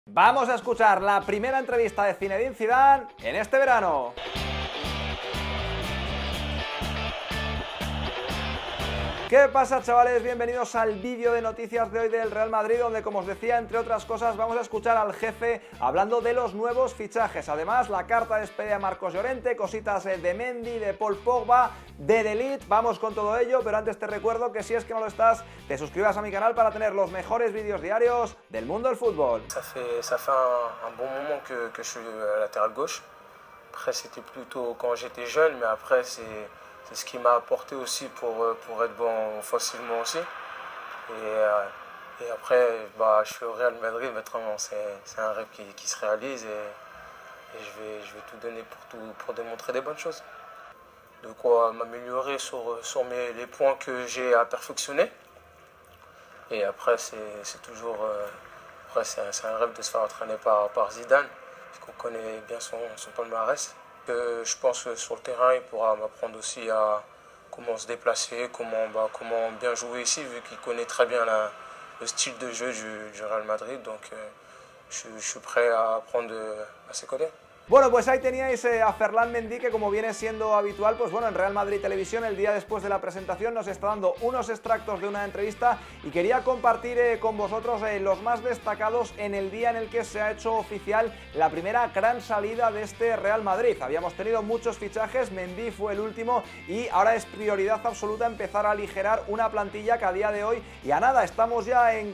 Vamos a escuchar la primera entrevista de Zinedine Zidane en este verano. ¿Qué pasa, chavales? Bienvenidos al vídeo de noticias de hoy del Real Madrid, donde, como os decía, entre otras cosas, vamos a escuchar al jefe hablando de los nuevos fichajes. Además, la carta de despedida de Marcos Llorente, cositas de Mendy, de Paul Pogba, de De Ligt. Vamos con todo ello, pero antes te recuerdo que si es que no lo estás, te suscribas a mi canal para tener los mejores vídeos diarios del mundo del fútbol. Ça fait un bon moment que je suis latéral gauche. Après, c'était plutôt quand j'étais jeune, mais après, c'est ce qui m'a apporté aussi pour être bon facilement aussi. Et après, je suis au Real Madrid, maintenant c'est un rêve qui se réalise et je vais tout donner pour démontrer des bonnes choses. De quoi m'améliorer sur les points que j'ai à perfectionner. Et après, c'est toujours... Après, c'est un rêve de se faire entraîner par Zidane, parce qu'on connaît bien son palmarès. Je pense que sur le terrain, il pourra m'apprendre aussi à comment se déplacer, comment bien jouer ici, vu qu'il connaît très bien le style de jeu du Real Madrid. Donc, je suis prêt à apprendre à ses côtés. Bueno, pues ahí teníais a Ferland Mendy, que como viene siendo habitual, pues bueno, en Real Madrid Televisión, el día después de la presentación, nos está dando unos extractos de una entrevista y quería compartir con vosotros los más destacados en el día en el que se ha hecho oficial la primera gran salida de este Real Madrid. Habíamos tenido muchos fichajes, Mendy fue el último y ahora es prioridad absoluta empezar a aligerar una plantilla que a día de hoy, y a nada, estamos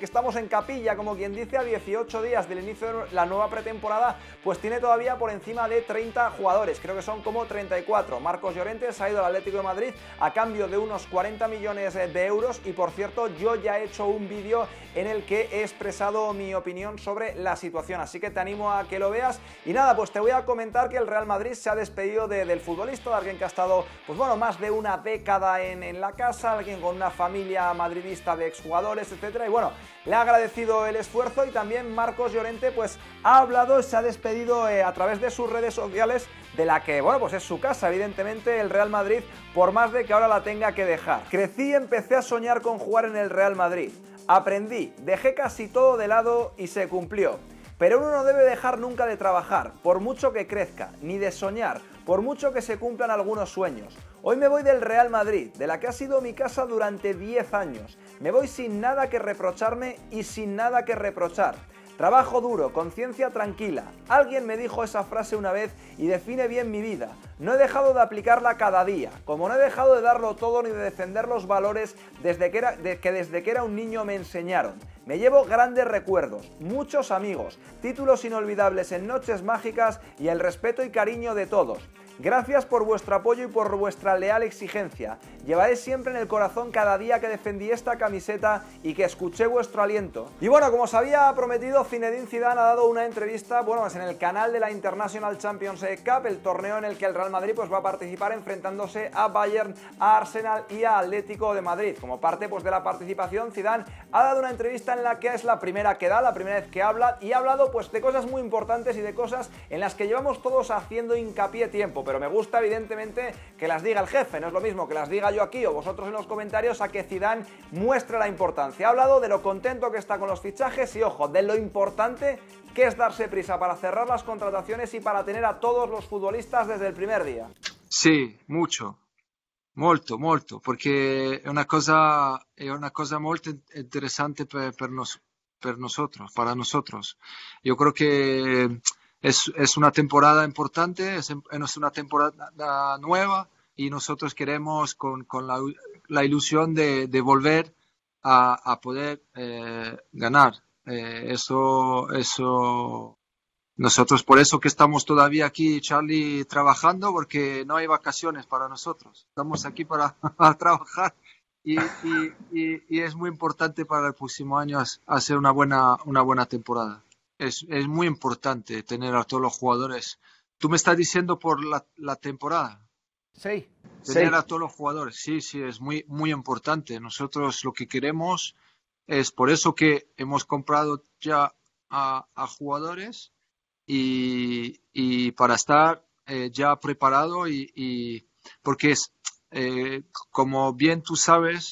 en capilla, como quien dice, a 18 días del inicio de la nueva pretemporada, pues tiene todavía por encima de 30 jugadores, creo que son como 34. Marcos Llorente se ha ido al Atlético de Madrid a cambio de unos 40 millones de euros y, por cierto, yo ya he hecho un vídeo en el que he expresado mi opinión sobre la situación, así que te animo a que lo veas. Y nada, pues te voy a comentar que el Real Madrid se ha despedido del futbolista, de alguien que ha estado, pues bueno, más de una década en la casa, alguien con una familia madridista de exjugadores, etcétera, y bueno, le ha agradecido el esfuerzo. Y también Marcos Llorente pues ha hablado, se ha despedido a través de sus redes sociales, de la que, bueno, pues es su casa, evidentemente, el Real Madrid, por más de que ahora la tenga que dejar. Crecí y empecé a soñar con jugar en el Real Madrid. Aprendí, dejé casi todo de lado y se cumplió. Pero uno no debe dejar nunca de trabajar, por mucho que crezca, ni de soñar, por mucho que se cumplan algunos sueños. Hoy me voy del Real Madrid, de la que ha sido mi casa durante 10 años. Me voy sin nada que reprocharme y sin nada que reprochar. Trabajo duro, conciencia tranquila. Alguien me dijo esa frase una vez y define bien mi vida. No he dejado de aplicarla cada día, como no he dejado de darlo todo ni de defender los valores desde que era un niño me enseñaron. Me llevo grandes recuerdos, muchos amigos, títulos inolvidables en noches mágicas y el respeto y cariño de todos. Gracias por vuestro apoyo y por vuestra leal exigencia. Llevaré siempre en el corazón cada día que defendí esta camiseta y que escuché vuestro aliento. Y bueno, como os había prometido, Zinedine Zidane ha dado una entrevista, bueno, es en el canal de la International Champions Cup, el torneo en el que el Real Madrid pues va a participar enfrentándose a Bayern, a Arsenal y a Atlético de Madrid. Como parte pues de la participación, Zidane ha dado una entrevista en la que es la primera que da, la primera vez que habla, y ha hablado pues de cosas muy importantes y de cosas en las que llevamos todos haciendo hincapié tiempo. Pero me gusta, evidentemente, que las diga el jefe. No es lo mismo que las diga yo aquí o vosotros en los comentarios, a que Zidane muestre la importancia. Ha hablado de lo contento que está con los fichajes y, ojo, de lo importante que es darse prisa para cerrar las contrataciones y para tener a todos los futbolistas desde el primer día. Sí, mucho. Molto, perché è una cosa molto interessante per nosotros, para nosotros. Yo creo que es una temporada importante, es una temporada nueva y nosotros queremos con la ilusión de volver a poder ganar. Eso nosotros, por eso que estamos todavía aquí, Charlie, trabajando, porque no hay vacaciones para nosotros. Estamos aquí para trabajar y es muy importante para el próximo año hacer una buena temporada. Es muy importante tener a todos los jugadores. Tú me estás diciendo por la temporada. Sí. Tener a todos los jugadores. Sí, es muy importante. Nosotros lo que queremos es, por eso que hemos comprado ya a jugadores y para estar ya preparado y porque como bien tú sabes,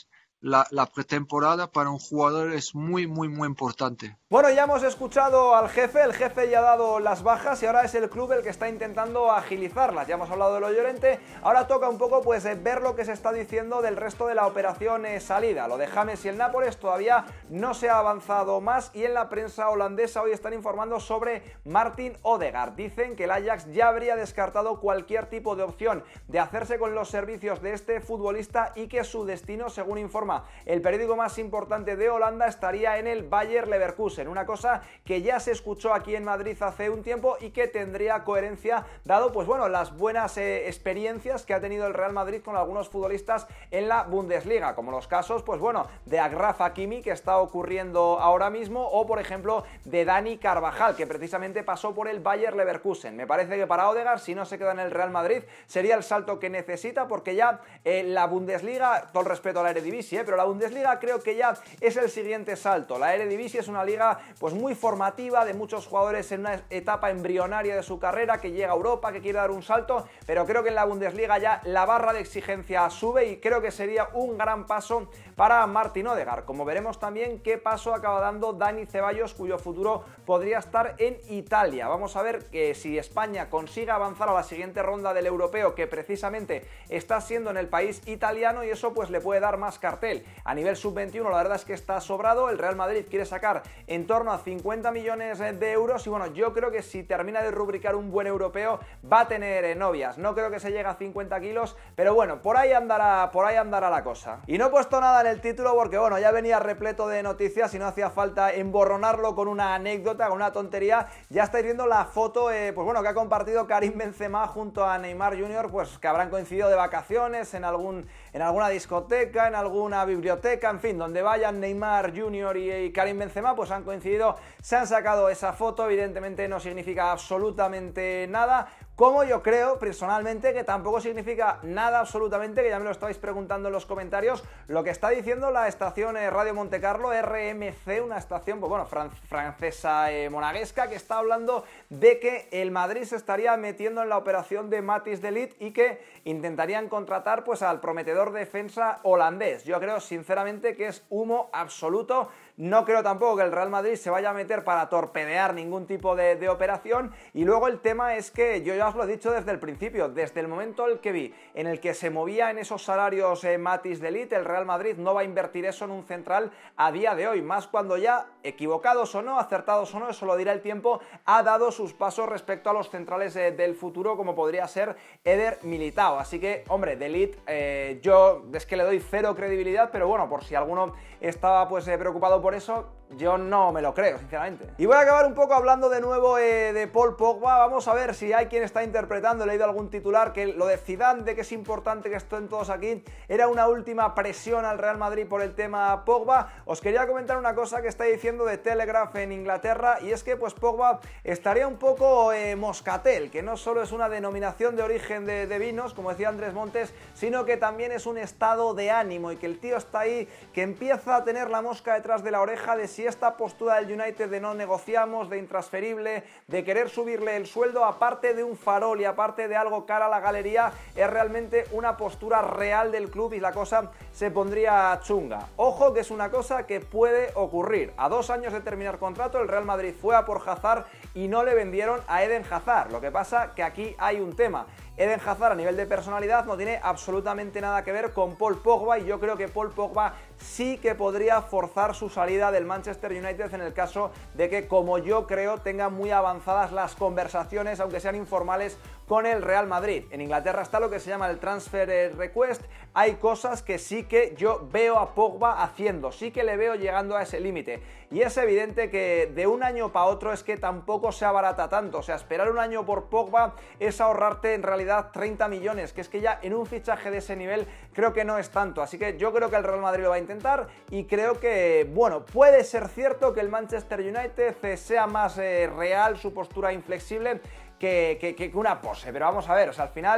la pretemporada para un jugador es muy, muy, muy importante. Bueno, ya hemos escuchado al jefe, el jefe ya ha dado las bajas y ahora es el club el que está intentando agilizarlas. Ya hemos hablado de lo Llorente, ahora toca un poco pues ver lo que se está diciendo del resto de la operación salida. Lo de James y el Nápoles todavía no se ha avanzado más y en la prensa holandesa hoy están informando sobre Martin Odegaard. Dicen que el Ajax ya habría descartado cualquier tipo de opción de hacerse con los servicios de este futbolista y que su destino, según informa el periódico más importante de Holanda, estaría en el Bayer Leverkusen. Una cosa que ya se escuchó aquí en Madrid hace un tiempo y que tendría coherencia dado pues bueno las buenas experiencias que ha tenido el Real Madrid con algunos futbolistas en la Bundesliga, como los casos pues bueno de Achraf Hakimi, que está ocurriendo ahora mismo, o por ejemplo de Dani Carvajal, que precisamente pasó por el Bayer Leverkusen. Me parece que para Odegaard, si no se queda en el Real Madrid, sería el salto que necesita, porque ya la Bundesliga, todo el respeto a la Eredivisie, pero la Bundesliga creo que ya es el siguiente salto. La Eredivisie es una liga pues muy formativa, de muchos jugadores en una etapa embrionaria de su carrera, que llega a Europa, que quiere dar un salto, pero creo que en la Bundesliga ya la barra de exigencia sube y creo que sería un gran paso para Martin Odegaard. Como veremos también qué paso acaba dando Dani Ceballos, cuyo futuro podría estar en Italia. Vamos a ver que si España consigue avanzar a la siguiente ronda del europeo, que precisamente está siendo en el país italiano, y eso pues le puede dar más cartel. A nivel sub-21 la verdad es que está sobrado, el Real Madrid quiere sacar en torno a 50 millones de euros y bueno, yo creo que si termina de rubricar un buen europeo va a tener novias. No creo que se llegue a 50 kilos, pero bueno, por ahí andará la cosa. Y no he puesto nada en el título porque bueno, ya venía repleto de noticias y no hacía falta emborronarlo con una anécdota, con una tontería. Ya estáis viendo la foto pues bueno, que ha compartido Karim Benzema junto a Neymar Jr., pues que habrán coincidido de vacaciones en alguna discoteca, en alguna biblioteca, en fin, donde vayan Neymar Jr. y Karim Benzema, pues han coincidido, se han sacado esa foto. Evidentemente no significa absolutamente nada, como yo creo personalmente que tampoco significa nada absolutamente, que ya me lo estáis preguntando en los comentarios, lo que está diciendo la estación Radio Montecarlo, RMC, una estación pues bueno, francesa monegasca, que está hablando de que el Madrid se estaría metiendo en la operación de Matthijs de Ligt y que intentarían contratar pues al prometedor defensa holandés. Yo creo sinceramente que es humo absoluto. No creo tampoco que el Real Madrid se vaya a meter para torpedear ningún tipo de operación. Y luego el tema es que yo ya os lo he dicho desde el principio, desde el momento en el que se movía en esos salarios Matthijs de Ligt, el Real Madrid no va a invertir eso en un central a día de hoy, más cuando ya, equivocados o no, acertados o no, eso lo dirá el tiempo, ha dado sus pasos respecto a los centrales del futuro, como podría ser Eder Militao. Así que, hombre, de Ligt yo es que le doy cero credibilidad, pero bueno, por si alguno estaba pues preocupado por eso, yo no me lo creo, sinceramente. Y voy a acabar un poco hablando de nuevo de Paul Pogba. Vamos a ver si hay quien está interpretando, he leído algún titular, que lo de Zidane, de que es importante que estén todos aquí, era una última presión al Real Madrid por el tema Pogba. Os quería comentar una cosa que está diciendo de Telegraph en Inglaterra, y es que pues Pogba estaría un poco moscatel, que no solo es una denominación de origen de vinos, como decía Andrés Montes, sino que también es un estado de ánimo, y que el tío está ahí, que empieza a tener la mosca detrás de la oreja de si esta postura del United de no negociamos, de intransferible, de querer subirle el sueldo, aparte de un farol y aparte de algo cara a la galería, es realmente una postura real del club y la cosa se pondría chunga. Ojo que es una cosa que puede ocurrir. A 2 años de terminar contrato, el Real Madrid fue a por Hazard y no le vendieron a Eden Hazard. Lo que pasa que aquí hay un tema. Eden Hazard a nivel de personalidad no tiene absolutamente nada que ver con Paul Pogba, y yo creo que Paul Pogba sí que podría forzar su salida del Manchester United en el caso de que, como yo creo, tengan muy avanzadas las conversaciones, aunque sean informales, con el Real Madrid. En Inglaterra está lo que se llama el transfer request. Hay cosas que sí que yo veo a Pogba haciendo, sí que le veo llegando a ese límite, y es evidente que de un año para otro es que tampoco se abarata tanto. O sea, esperar un año por Pogba es ahorrarte en realidad 30 millones, que es que ya en un fichaje de ese nivel creo que no es tanto. Así que yo creo que el Real Madrid lo va a intentar, y creo que, bueno, puede ser cierto que el Manchester United sea más real su postura inflexible que una pose, pero vamos a ver, o sea, al final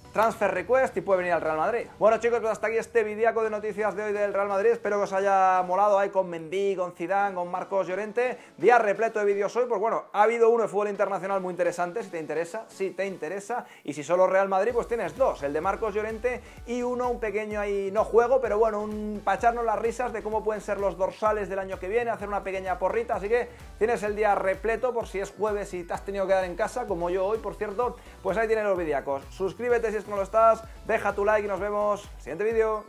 transfer request y puede venir al Real Madrid. Bueno, chicos, pues hasta aquí este videaco de noticias de hoy del Real Madrid. Espero que os haya molado ahí con Mendy, con Zidane, con Marcos Llorente. Día repleto de vídeos hoy. Pues bueno, ha habido uno de fútbol internacional muy interesante, si te interesa. Y si solo Real Madrid, pues tienes dos, el de Marcos Llorente y uno, un pequeño ahí, no juego, pero bueno, para echarnos las risas de cómo pueden ser los dorsales del año que viene, hacer una pequeña porrita. Así que tienes el día repleto por si es jueves y te has tenido que quedar en casa, como yo hoy, por cierto. Pues ahí tienes los videacos. Suscríbete si es que no lo estás, deja tu like y nos vemos en el siguiente vídeo.